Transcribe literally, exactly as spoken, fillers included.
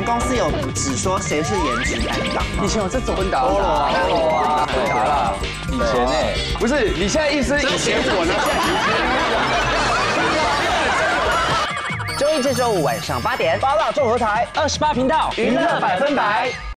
公司有只说谁是颜值担当吗？ 以前有这种温达温达温达啦，以前呢，不是你现在意思以前我呢？ 周一至周五晚上八点，八大综合台二十八频道娱乐百分百。